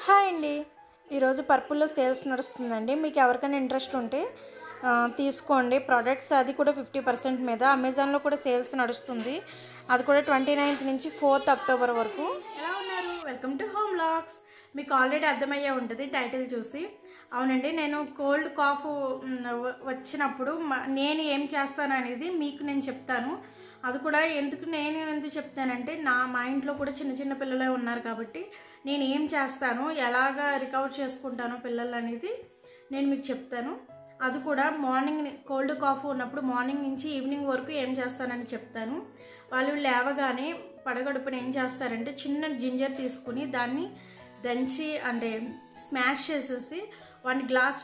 Hi అండి. ఈరోజు పర్పుల్లో sales నడుస్తుందండి. మీకు ఎవరికైనా ఇంట్రెస్ట్ ఉంటే తీసుకోండి. ప్రోడక్ట్స్ అది కూడా 50% మీద. అమెజాన్లో కూడా సేల్స్ నడుస్తుంది. అది కూడా 29th నుంచి 4th అక్టోబర్ వరకు. ఎలా ఉన్నారు? Welcome to home vlogs. మీకు ఆల్రెడీ అర్థమయ్యే ఉంటుంది టైటిల్ చూసి. అవునండి, నేను కోల్డ్ కాఫ్ వచ్చినప్పుడు నేను ఏం చేస్తాను అనేది మీకు నేను చెప్తాను. అది కూడా ఎందుకు చెప్తానంటే మా ఇంట్లో కూడా చిన్న చిన్న పిల్లలే ఉన్నారు కాబట్టి నేను ఏం చేస్తాను, ఎలాగా రికవర్ చేసుకుంటాను పిల్లలు అనేది నేను మీకు చెప్తాను. అది కూడా మార్నింగ్ కోల్డ్ కాఫ్ ఉన్నప్పుడు మార్నింగ్ నుంచి ఈవినింగ్ వరకు ఏం చేస్తానని చెప్తాను. వాళ్ళు లేవగానే పడగడుపున ఏం చేస్తారంటే చిన్న జింజర్ తీసుకుని దాన్ని దంచి అంటే స్మాష్ చేసేసి 1 గ్లాస్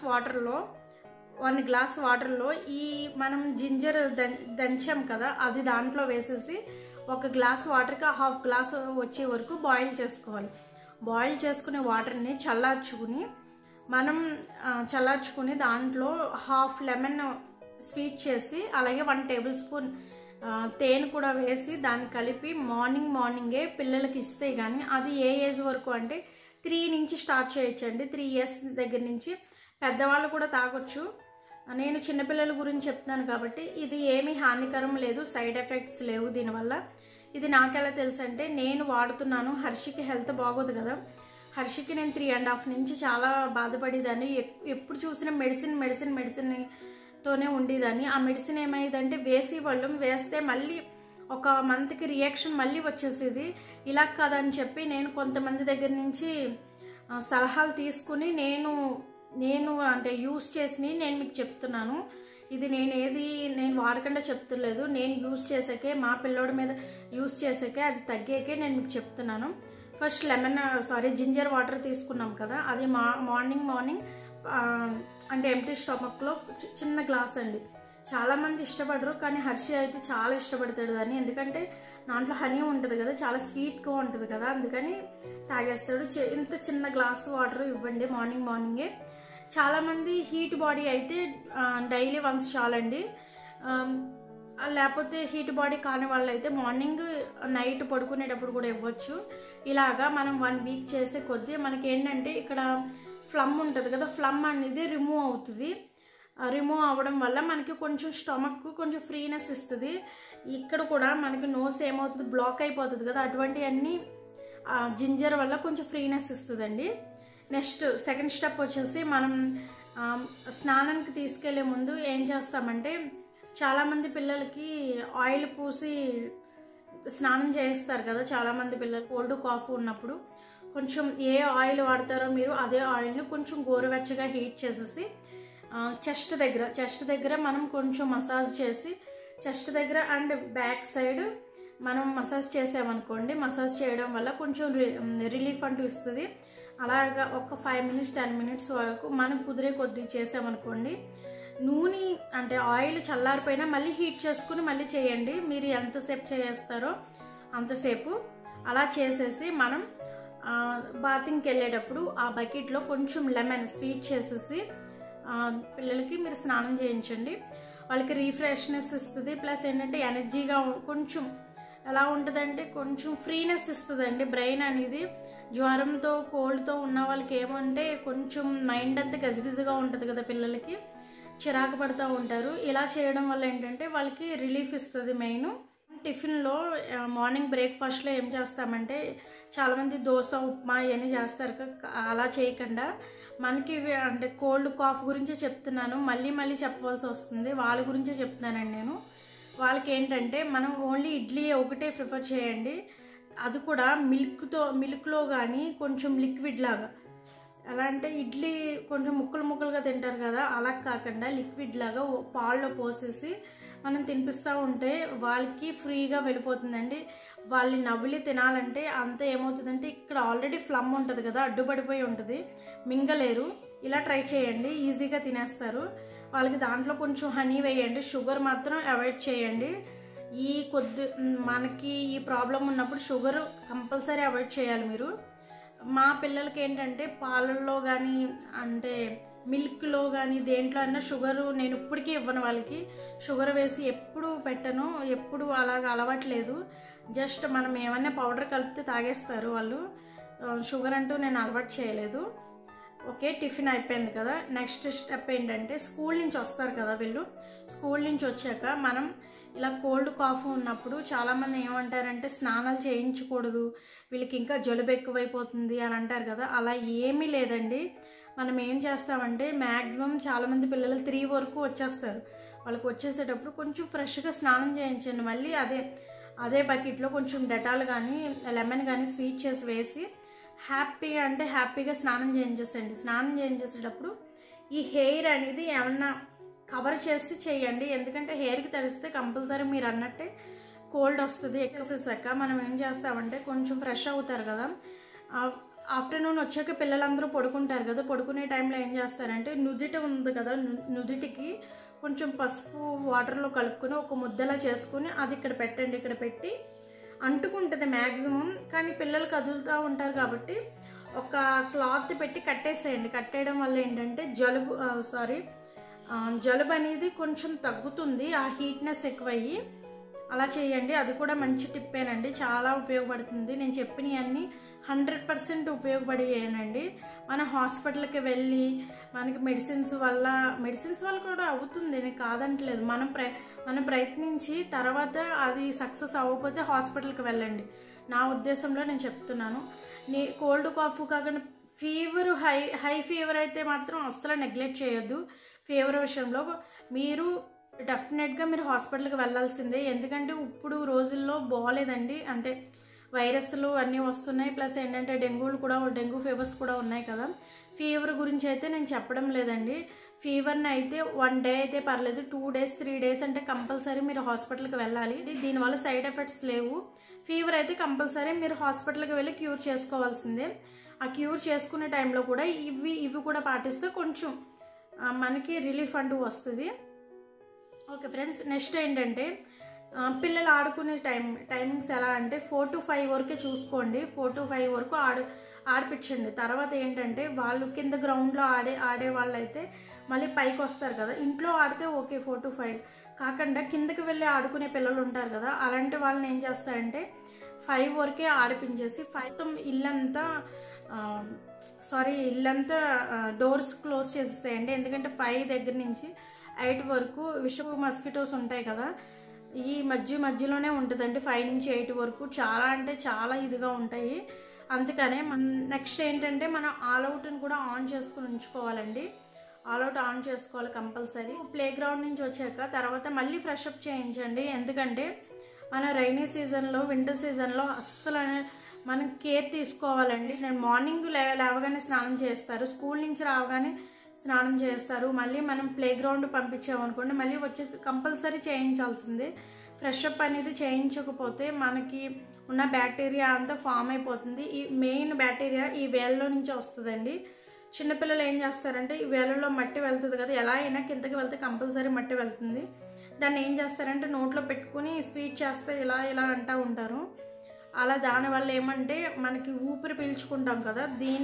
వాటర్లో ఈ మనం జింజర్ దంచాం కదా అది దాంట్లో వేసేసి 1 గ్లాస్ వాటర్కి 1/2 గ్లాస్ వచ్చే వరకు బాయిల్ చేసుకోవాలి. బాయిల్ చేసుకునే వాటర్ని చల్లార్చుకుని దాంట్లో 1/2 లెమన్ స్వీట్ చేసి అలాగే 1 టేబుల్ స్పూన్ తేనె కూడా వేసి దాన్ని కలిపి మార్నింగే పిల్లలకి ఇస్తే కానీ అది ఏ ఏజ్ వరకు అంటే 3 నుంచి స్టార్ట్ చేయొచ్చండి. 3 ఇయర్స్ దగ్గర నుంచి పెద్దవాళ్ళు కూడా తాగొచ్చు. నేను చిన్నపిల్లల గురించి చెప్తున్నాను కాబట్టి ఇది ఏమీ హానికరం లేదు, సైడ్ ఎఫెక్ట్స్ లేవు దీనివల్ల. ఇది నాకెలా తెలుసు అంటే నేను వాడుతున్నాను. హర్షికి హెల్త్ బాగోదు కదా, హర్షికి నేను 3.5 నుంచి చాలా బాధపడేదాన్ని. ఎప్పుడు చూసినా మెడిసిన్ తోనే ఉండేదాన్ని. ఆ మెడిసిన్ ఏమైందంటే వేస్తే మళ్ళీ 1 మంత్కి రియాక్షన్ మళ్ళీ వచ్చేసేది. ఇలా కాదని చెప్పి నేను కొంతమంది దగ్గర నుంచి సలహాలు తీసుకుని నేను అంటే యూస్ చేసి నేను మీకు చెప్తున్నాను. ఇది నేను వాడకుండా చెప్తలేదు. నేను యూస్ చేసాకే మా పిల్లోడి మీద యూస్ చేసాకే అది తగ్గాకే నేను మీకు చెప్తున్నాను. ఫస్ట్ జింజర్ వాటర్ తీసుకున్నాం కదా, అది మార్నింగ్ అంటే ఎంప్టీ స్టమక్లో చిన్న గ్లాస్ అండి. చాలామంది ఇష్టపడరు కానీ హర్షి అయితే చాలా ఇష్టపడతాడు దాన్ని. ఎందుకంటే దాంట్లో హనీ ఉంటుంది కదా, చాలా స్వీట్గా ఉంటుంది కదా, అందుకని తాగేస్తాడు. ఇంత చిన్న గ్లాస్ వాటర్ ఇవ్వండి మార్నింగే. చాలామంది హీట్ బాడీ అయితే డైలీ వన్స్ చాలండి. లేకపోతే హీట్ బాడీ కాని వాళ్ళు అయితే మార్నింగ్ నైట్ పడుకునేటప్పుడు కూడా ఇవ్వచ్చు. ఇలాగా మనం 1 వీక్ చేసే కొద్దీ మనకి ఏంటంటే ఇక్కడ ఫ్లమ్ ఉంటుంది కదా, ఫ్లమ్ అనేది రిమూవ్ అవుతుంది. రిమూవ్ అవ్వడం వల్ల మనకి కొంచెం స్టమక్ కొంచెం ఫ్రీనెస్ ఇస్తుంది. ఇక్కడ కూడా మనకి నోస్ ఏమవుతుంది, బ్లాక్ అయిపోతుంది కదా, అటువంటివన్నీ జింజర్ వల్ల కొంచెం ఫ్రీనెస్ ఇస్తుందండి. నెక్స్ట్ సెకండ్ స్టెప్ వచ్చేసి మనం స్నానానికి తీసుకెళ్లే ముందు ఏం చేస్తామంటే చాలామంది పిల్లలకి ఆయిల్ పూసి స్నానం చేయిస్తారు కదా. చాలామంది పిల్లలు కోల్డ్ కాఫ్ ఉన్నప్పుడు కొంచెం ఏ ఆయిల్ వాడతారో మీరు అదే ఆయిల్ని కొంచెం గోరువెచ్చగా హీట్ చేసేసి చెస్ట్ దగ్గర మనం కొంచెం మసాజ్ చేసి చెస్ట్ దగ్గర అండ్ బ్యాక్ సైడ్ మనం మసాజ్ చేసామనుకోండి. మసాజ్ చేయడం వల్ల కొంచెం రిలీఫ్ అంటూ ఇస్తుంది. అలాగా ఒక 5 మినిట్స్ 10 మినిట్స్ వరకు మనం కుదిరే కొద్ది చేసామనుకోండి. నూనె అంటే ఆయిల్ చల్లారిపోయినా మళ్ళీ హీట్ చేసుకుని మళ్ళీ చేయండి. మీరు ఎంతసేపు చేస్తారో అంతసేపు అలా చేసేసి మనం బాతింగ్కి వెళ్ళేటప్పుడు ఆ బకెట్లో కొంచెం లెమన్ స్వీట్ చేసేసి పిల్లలకి మీరు స్నానం చేయించండి. వాళ్ళకి రీఫ్రెష్నెస్ ఇస్తుంది. ప్లస్ ఏంటంటే ఎనర్జీగా కొంచెం ఎలా ఉంటుందంటే కొంచెం ఫ్రీనెస్ ఇస్తుందండి. బ్రెయిన్ అనేది జ్వరంతో కోల్డ్తో ఉన్న వాళ్ళకి ఏమంటే కొంచెం మైండ్ అంతా గజిబిజిగా ఉంటుంది కదా, పిల్లలకి చిరాకు పడుతూ ఉంటారు. ఇలా చేయడం వల్ల ఏంటంటే వాళ్ళకి రిలీఫ్ ఇస్తుంది. మెయిన్ టిఫిన్లో మార్నింగ్ బ్రేక్ఫాస్ట్లో ఏం చేస్తామంటే చాలామంది దోశ ఉప్మా ఇవన్నీ చేస్తారు. అలా చేయకుండా మనకి అంటే కోల్డ్ కాఫ్ గురించి చెప్తున్నాను, మళ్ళీ చెప్పవలసి వస్తుంది. వాళ్ళ గురించే చెప్తున్నానండి నేను. వాళ్ళకి ఏంటంటే మనం ఓన్లీ ఇడ్లీ ఒకటే ప్రిఫర్ చేయండి. అది కూడా మిల్క్లో కానీ కొంచెం లిక్విడ్ లాగా. ఎలా అంటే ఇడ్లీ కొంచెం ముక్కలుగా తింటారు కదా, అలా కాకుండా లిక్విడ్ లాగా పాల్లో పోసేసి మనం తినిపిస్తూ ఉంటే వాళ్ళకి ఫ్రీగా వెళ్ళిపోతుందండి. వాళ్ళు నవ్వులి తినాలంటే అంత ఏమవుతుందంటే ఇక్కడ ఆల్రెడీ ఫ్లమ్ ఉంటుంది కదా, అడ్డుపడిపోయి ఉంటుంది, మింగలేరు. ఇలా ట్రై చేయండి, ఈజీగా తినేస్తారు. వాళ్ళకి దాంట్లో కొంచెం హనీ వేయండి. షుగర్ మాత్రం అవాయిడ్ చేయండి. మనకి ఈ ప్రాబ్లం ఉన్నప్పుడు షుగర్ కంపల్సరీ అవాయిడ్ చేయాలి మీరు. మా పిల్లలకి ఏంటంటే పాలల్లో కానీ అంటే మిల్క్లో కానీ దేంట్లో అన్నా షుగరు నేను ఇప్పటికీ ఇవ్వను. వాళ్ళకి షుగర్ వేసి ఎప్పుడు పెట్టను, ఎప్పుడు అలాగ అలవాట్లేదు. జస్ట్ మనం ఏమన్నా పౌడర్ కలిపితే తాగేస్తారు వాళ్ళు. షుగర్ అంటూ నేను అలవాటు చేయలేదు. ఓకే, టిఫిన్ అయిపోయింది కదా. నెక్స్ట్ స్టెప్ ఏంటంటే స్కూల్ నుంచి వస్తారు కదా వీళ్ళు. స్కూల్ నుంచి వచ్చాక మనం ఇలా కోల్డ్ కాఫ్ ఉన్నప్పుడు చాలామంది ఏమంటారంటే స్నానాలు చేయించకూడదు, వీళ్ళకి ఇంకా జలుబు ఎక్కువైపోతుంది అని అంటారు కదా. అలా ఏమీ లేదండి. మనం ఏం చేస్తామంటే మ్యాక్సిమం చాలామంది పిల్లలు 3 వరకు వచ్చేస్తారు. వాళ్ళకి వచ్చేసేటప్పుడు కొంచెం ఫ్రెష్గా స్నానం చేయించండి. మళ్ళీ అదే బకెట్లో కొంచెం డెటాల్ కానీ లెమన్ కానీ స్వీట్ చేసి వేసి హ్యాపీగా స్నానం చేయించేసండి. స్నానం చేయించేసేటప్పుడు ఈ హెయిర్ అనేది ఏమన్నా కవర్ చేసి చేయండి. ఎందుకంటే హెయిర్కి తడిస్తే కంపల్సరీ మీరు అన్నట్టే కోల్డ్ వస్తుంది. ఎక్కువసేసాక మనం ఏం చేస్తామంటే కొంచెం ఫ్రెష్ అవుతారు కదా. ఆఫ్టర్నూన్ వచ్చాక పిల్లలందరూ పడుకుంటారు కదా. పడుకునే టైంలో ఏం చేస్తారంటే నుదిట ఉంది కదా, నుదిటికి కొంచెం పసుపు వాటర్లో కలుపుకొని ఒక ముద్దలా చేసుకుని అది ఇక్కడ పెట్టండి. ఇక్కడ పెట్టి అంటుకుంటుంది మ్యాక్సిమం, కానీ పిల్లలు కదులుతూ ఉంటారు కాబట్టి ఒక క్లాత్ పెట్టి కట్టేసేయండి. కట్టేయడం వల్ల ఏంటంటే జలుబు అనేది కొంచెం తగ్గుతుంది, ఆ హీట్నెస్ ఎక్కువయ్యి. అలా చేయండి. అది కూడా మంచి టిప్పేనండి, చాలా ఉపయోగపడుతుంది. నేను చెప్పినవన్నీ 100% ఉపయోగపడేయనండి. మన హాస్పిటల్కి వెళ్ళి మనకి మెడిసిన్స్ వల్ల కూడా అవుతుంది, నేను కాదంటలేదు. మనం ప్రయత్నించి తర్వాత అది సక్సెస్ అవ్వకపోతే హాస్పిటల్కి వెళ్ళండి. నా ఉద్దేశంలో నేను చెప్తున్నాను. కోల్డ్ కాఫ్ కాకుండా ఫీవర్ హై ఫీవర్ అయితే మాత్రం అస్సలు నెగ్లెక్ట్ చేయొద్దు. ఫీవర్ విషయంలో మీరు డెఫినెట్గా మీరు హాస్పిటల్కి వెళ్ళాల్సిందే. ఎందుకంటే ఇప్పుడు రోజుల్లో బాగోలేదండి, అంటే వైరస్లు అన్నీ వస్తున్నాయి. ప్లస్ ఏంటంటే డెంగ్యూ ఫీవర్స్ కూడా ఉన్నాయి కదా. ఫీవర్ గురించి అయితే నేను చెప్పడం లేదండి. ఫీవర్ని అయితే 1 డే అయితే పర్లేదు, 2 days 3 days అంటే కంపల్సరీ మీరు హాస్పిటల్కి వెళ్ళాలి. దీనివల్ల సైడ్ ఎఫెక్ట్స్ లేవు. ఫీవర్ అయితే కంపల్సరీ మీరు హాస్పిటల్కి వెళ్ళి క్యూర్ చేసుకోవాల్సిందే. ఆ క్యూర్ చేసుకునే టైంలో కూడా ఇవి కూడా పాటిస్తే కొంచెం మనకి రిలీఫ్ అంటూ వస్తుంది. ఓకే ఫ్రెండ్స్, నెక్స్ట్ ఏంటంటే పిల్లలు ఆడుకునే టైమింగ్స్ ఎలా అంటే 4 to 5 వరకే చూసుకోండి. 4 to 5 వరకు ఆడిపించండి. తర్వాత ఏంటంటే వాళ్ళు కింద గ్రౌండ్లో ఆడే వాళ్ళు అయితే మళ్ళీ పైకి వస్తారు కదా. ఇంట్లో ఆడితే ఓకే 4 to 5 కాకుండా కిందకి వెళ్ళి ఆడుకునే పిల్లలు ఉంటారు కదా. అలాంటి వాళ్ళని ఏం చేస్తారంటే 5 వరకే ఆడిపించేసి 5 ఇల్లంతా డోర్స్ క్లోజ్ చేసేసేయండి. ఎందుకంటే 5 దగ్గర నుంచి 8 వరకు విషపు మస్కిటోస్ ఉంటాయి కదా, ఈ మధ్యలోనే ఉంటుందండి. 5 నుంచి 8 వరకు చాలా అంటే చాలా ఇదిగా ఉంటాయి. అందుకనే నెక్స్ట్ ఏంటంటే మనం ఆల్అవుట్ని కూడా ఆన్ చేసుకుని ఉంచుకోవాలండి. ఆల్అవుట్ ఆన్ చేసుకోవాలి కంపల్సరీ. ప్లే గ్రౌండ్ నుంచి వచ్చాక తర్వాత మళ్ళీ ఫ్రెష్ అప్ చేయించండి. ఎందుకంటే మన రైనీ సీజన్లో వింటర్ సీజన్లో అస్సలు మనం కేర్ తీసుకోవాలండి. నేను మార్నింగ్ లేవగానే స్నానం చేస్తారు, స్కూల్ నుంచి రావగానే స్నానం చేస్తారు. మళ్ళీ మనం ప్లే గ్రౌండ్ పంపించామనుకోండి మళ్ళీ వచ్చి కంపల్సరీ చేయించాల్సిందే. ఫ్రెష్ అప్ అనేది చేయించకపోతే మనకి ఉన్న బ్యాక్టీరియా అంతా ఫామ్ అయిపోతుంది. ఈ మెయిన్ బ్యాక్టీరియా ఈ వేళ్ళలో నుంచి వస్తుందండి. చిన్నపిల్లలు ఏం చేస్తారంటే ఈ వేళ్ళలో మట్టి వెళ్తుంది కదా, ఎలా అయినా కిందకి వెళ్తే కంపల్సరీ మట్టి వెళ్తుంది. దాన్ని ఏం చేస్తారంటే నోట్లో పెట్టుకుని స్వీట్ చేస్తే ఇలా అంటూ ఉంటారు. అలా దానివల్ల ఏమంటే మనకి ఊపిరి పీల్చుకుంటాం కదా,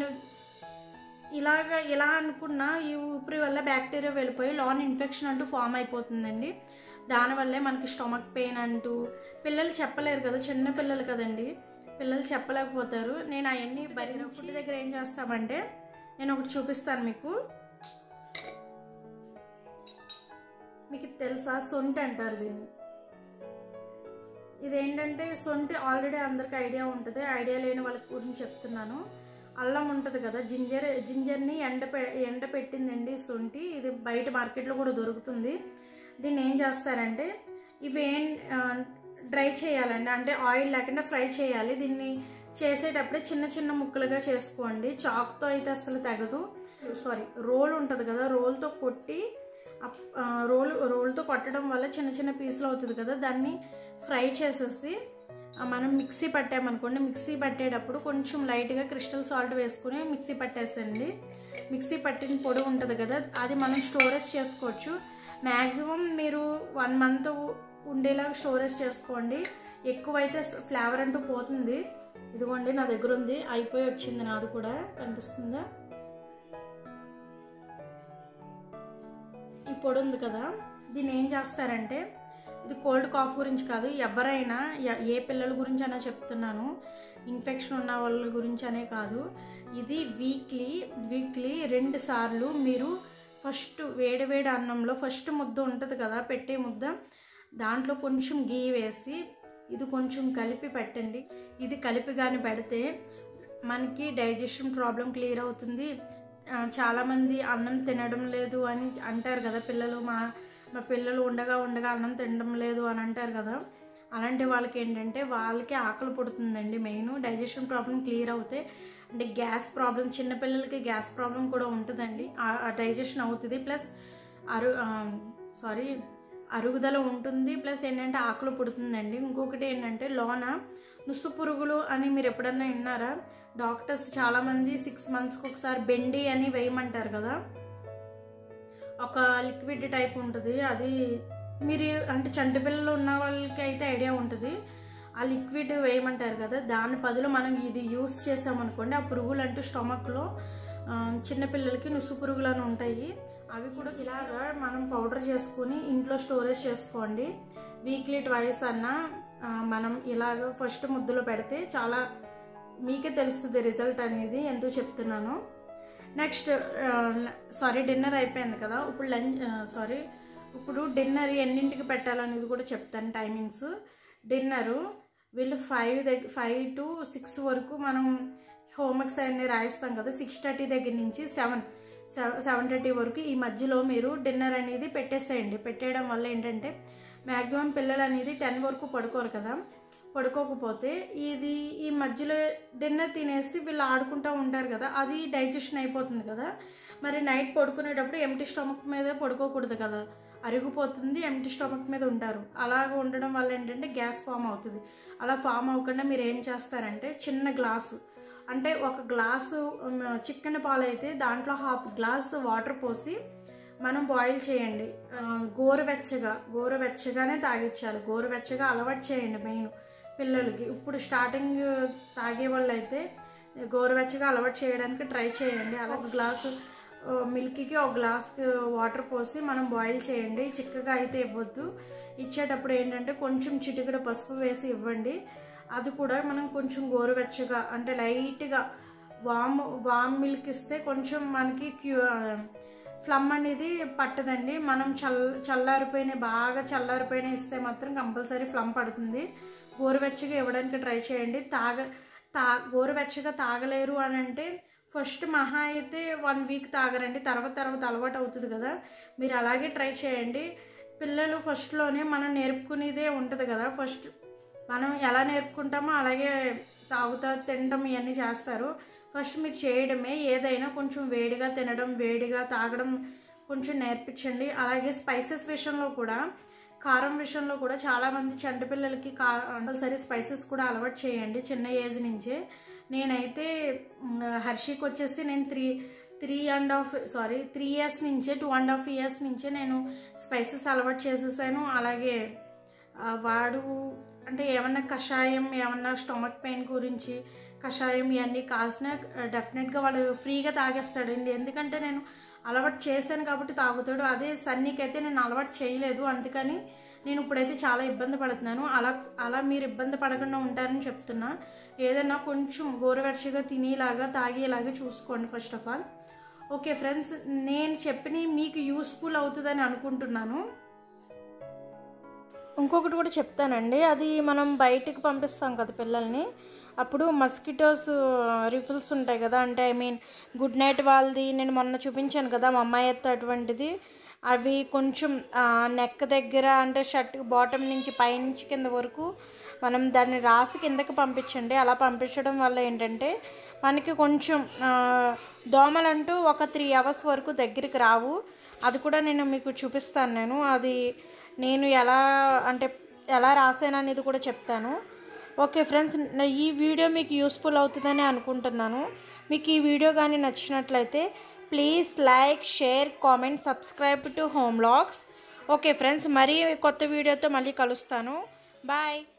ఇలా అనుకున్న ఈ ఊపిరి వల్ల బ్యాక్టీరియా వెళ్ళిపోయి లోన్ ఇన్ఫెక్షన్ అంటూ ఫామ్ అయిపోతుందండి. దానివల్లే మనకి స్టమక్ పెయిన్ అంటూ పిల్లలు చెప్పలేరు కదా, చిన్న పిల్లలు కదండి, పిల్లలు చెప్పలేకపోతారు. నేను అవన్నీ బయట ఫుడ్ దగ్గర ఏం చేస్తామంటే నేను ఒకటి చూపిస్తాను మీకు తెలుసా, సొంటి అంటారు దీన్ని. ఇదేంటంటే సొంటి ఆల్రెడీ అందరికి ఐడియా ఉంటుంది, ఐడియా లేని వాళ్ళకి గురించి చెప్తున్నాను. అల్లం ఉంటుంది కదా, జింజర్ని ఎండ పెట్టిందండి సొంటి. ఇది బయట మార్కెట్లో కూడా దొరుకుతుంది. దీన్ని ఏం చేస్తారంటే డ్రై చేయాలండి, అంటే ఆయిల్ లేకుండా ఫ్రై చేయాలి. దీన్ని చేసేటప్పుడే చిన్న చిన్న ముక్కలుగా చేసుకోండి. చాక్తో అయితే అసలు తెగదు. రోల్ ఉంటుంది కదా, రోల్తో కొట్టి రోల్తో కొట్టడం వల్ల చిన్న చిన్న పీసులు అవుతుంది కదా, దాన్ని ఫ్రై చేసేసి మనం మిక్సీ పట్టామనుకోండి, మిక్సీ పట్టేటప్పుడు కొంచెం లైట్గా క్రిస్టల్ సాల్ట్ వేసుకుని మిక్సీ పట్టేసండి. మిక్సీ పట్టిన పొడి ఉంటుంది కదా, అది మనం స్టోరేజ్ చేసుకోవచ్చు. మ్యాక్సిమం మీరు 1 month ఉండేలాగా స్టోరేజ్ చేసుకోండి. ఎక్కువైతే ఫ్లేవర్ అంటూ పోతుంది. ఇదిగోండి నా దగ్గర ఉంది, అయిపోయి వచ్చింది నాది కూడా, కనిపిస్తుందా? ఈ పొడి ఉంది కదా, దీన్ని ఏం చేస్తారంటే ఇది కోల్డ్ కాఫ్ గురించి కాదు, ఎవరైనా ఏ పిల్లల గురించి అయినా చెప్తున్నాను, ఇన్ఫెక్షన్ ఉన్న వాళ్ళ గురించి అనే కాదు. ఇది వీక్లీ 2 సార్లు మీరు ఫస్ట్ వేడి అన్నంలో ఫస్ట్ ముద్ద ఉంటుంది కదా, పెట్టే ముద్ద, దాంట్లో కొంచెం గీ వేసి ఇది కొంచెం కలిపి పెట్టండి. ఇది కలిపి కానీ పెడితే మనకి డైజెషన్ ప్రాబ్లం క్లియర్ అవుతుంది. చాలామంది అన్నం తినడం లేదు అని అంటారు కదా పిల్లలు, మా పిల్లలు ఉండగా అన్నం తినడం లేదు అని అంటారు కదా. అలాంటి వాళ్ళకి ఏంటంటే వాళ్ళకి ఆకలి పుడుతుందండి. మెయిన్ డైజెషన్ ప్రాబ్లం క్లియర్ అవుతే, అంటే గ్యాస్ ప్రాబ్లం, చిన్నపిల్లలకి గ్యాస్ ప్రాబ్లం కూడా ఉంటుందండి, డైజెషన్ అవుతుంది, ప్లస్ అరుగుదల ఉంటుంది, ప్లస్ ఏంటంటే ఆకలి పుడుతుందండి. ఇంకొకటి ఏంటంటే లోన నుసు పురుగులు అని మీరు ఎప్పుడన్నా విన్నారా? డాక్టర్స్ చాలామంది 6 monthsకి ఒకసారి బెండి అని వేయమంటారు కదా, ఒక లిక్విడ్ టైప్ ఉంటుంది. అది మీరు అంటే చంటి పిల్లలు ఉన్న వాళ్ళకి అయితే ఐడియా ఉంటుంది. ఆ లిక్విడ్ వేయమంటారు కదా, దాని బదులు మనం ఇది యూస్ చేసామనుకోండి, ఆ పురుగులు అంటూ స్టమక్లో చిన్నపిల్లలకి నుసు పురుగులు అని ఉంటాయి, అవి కూడా ఇలాగా మనం పౌడర్ చేసుకుని ఇంట్లో స్టోరేజ్ చేసుకోండి. వీక్లీ 2 అన్నా మనం ఇలాగ ఫస్ట్ ముద్దలో పెడితే చాలా మీకే తెలుస్తుంది రిజల్ట్ అనేది, ఎందుకు చెప్తున్నాను. నెక్స్ట్ డిన్నర్ అయిపోయింది కదా, ఇప్పుడు డిన్నర్ ఎన్నింటికి పెట్టాలనేది కూడా చెప్తాను టైమింగ్స్. డిన్నరు వీళ్ళు 5 to 6 వరకు మనం హోంవర్క్స్ అన్నీ రాయిస్తాం కదా, 6:30 దగ్గర నుంచి 7:30 వరకు ఈ మధ్యలో మీరు డిన్నర్ అనేది పెట్టేసేయండి. పెట్టేయడం వల్ల ఏంటంటే మ్యాక్సిమం పిల్లలు అనేది 10 వరకు పడుకోరు కదా, పడుకోకపోతే ఈ మధ్యలో డిన్నర్ తినేసి వీళ్ళు ఆడుకుంటూ ఉంటారు కదా, అది డైజెషన్ అయిపోతుంది కదా. మరి నైట్ పడుకునేటప్పుడు ఎంటీ స్టమక్ మీద పడుకోకూడదు కదా, అరిగిపోతుంది, ఎంటీ స్టమక్ మీద ఉంటారు. అలాగ ఉండడం వల్ల ఏంటంటే గ్యాస్ ఫామ్ అవుతుంది. అలా ఫామ్ అవ్వకుండా మీరు ఏం చేస్తారంటే చిన్న గ్లాసు, అంటే 1 గ్లాసు చికెన్ పాలు అయితే దాంట్లో 1/2 గ్లాస్ వాటర్ పోసి మనం బాయిల్ చేయండి. గోరువెచ్చగానే తాగించాలి, గోరువెచ్చగా అలవాటు చేయండి మెయిన్ పిల్లలకి. ఇప్పుడు స్టార్టింగ్ తాగే వాళ్ళు అయితే గోరువెచ్చగా అలవాటు చేయడానికి ట్రై చేయండి. అలా 1 గ్లాసు మిల్క్కి 1 గ్లాస్ వాటర్ పోసి మనం బాయిల్ చేయండి. చిక్కగా అయితే ఇవ్వద్దు. ఇచ్చేటప్పుడు ఏంటంటే కొంచెం చిటికెడు పసుపు వేసి ఇవ్వండి. అది కూడా మనం కొంచెం గోరువెచ్చగా, అంటే లైట్గా వామ్ మిల్క్ ఇస్తే కొంచెం మనకి ఫ్లమ్ అనేది పట్టదండి. మనం బాగా చల్లారిపోయిన ఇస్తే మాత్రం కంపల్సరీ ఫ్లమ్ పడుతుంది. గోరువెచ్చగా ఇవ్వడానికి ట్రై చేయండి. గోరువెచ్చగా తాగలేరు అని అంటే ఫస్ట్ మహా అయితే 1 వీక్ తాగరండి, తర్వాత అలవాటు అవుతుంది కదా. మీరు అలాగే ట్రై చేయండి. పిల్లలు ఫస్ట్లోనే మనం నేర్పుకునేదే ఉంటుంది కదా, ఫస్ట్ మనం ఎలా నేర్పుకుంటామో అలాగే తినడం ఇవన్నీ చేస్తారు. ఫస్ట్ మీరు చేయడమే, ఏదైనా కొంచెం వేడిగా తినడం, వేడిగా తాగడం కొంచెం నేర్పించండి. అలాగే స్పైసెస్ విషయంలో కూడా, కారం విషయంలో కూడా చాలామంది చంటి పిల్లలకి కంపల్సరీ స్పైసెస్ కూడా అలవాటు చేయండి చిన్న ఏజ్ నుంచే. నేనైతే హర్షికి వచ్చేసి నేను 3 years నుంచే 2.5 years నుంచే నేను స్పైసెస్ అలవాటు చేసేసాను. అలాగే వాడు అంటే ఏమన్నా కషాయం, ఏమన్నా స్టమక్ పెయిన్ గురించి కషాయం ఇవన్నీ కాల్సిన డెఫినెట్గా వాడు ఫ్రీగా తాగేస్తాడండి. ఎందుకంటే నేను అలవాటు చేశాను కాబట్టి తాగుతాడు. అదే సన్నీకైతే నేను అలవాటు చేయలేదు, అందుకని నేను ఇప్పుడైతే చాలా ఇబ్బంది పడుతున్నాను. అలా మీరు ఇబ్బంది పడకుండా ఉంటారని చెప్తున్నా. ఏదైనా కొంచెం గోరువెచ్చగా తినేలాగా తాగేలాగా చూసుకోండి first of all. Okay friends, నేను చెప్పిన మీకు యూస్ఫుల్ అవుతుందని అనుకుంటున్నాను. ఇంకొకటి కూడా చెప్తానండి, అది మనం బయటికి పంపిస్తాం కదా పిల్లల్ని, అప్పుడు మస్కిటోస్ రిఫిల్స్ ఉంటాయి కదా, అంటే గుడ్ నైట్ వాళ్ళది నేను మొన్న చూపించాను కదా మా అమ్మాయి అటువంటిది. అవి కొంచెం నెక్ దగ్గర, అంటే షర్ట్ బాటమ్ నుంచి పైనుంచి కింద వరకు మనం దాన్ని రాసి కిందకి పంపించండి. అలా పంపించడం వల్ల ఏంటంటే మనకి కొంచెం దోమలంటూ ఒక 3 hours వరకు దగ్గరికి రావు. అది కూడా నేను మీకు చూపిస్తాను. అది నేను ఎలా రాసాను అనేది కూడా చెప్తాను. ఓకే ఫ్రెండ్స్, ఈ వీడియో మీకు యూస్ఫుల్ అవుతుందని అనుకుంటున్నాను. మీకు ఈ వీడియో కానీ నచ్చినట్లయితే please like, share, comment, subscribe to home vlogs. Okay friends, మరీ కొత్త వీడియోతో మళ్ళీ కలుస్తాను. బాయ్.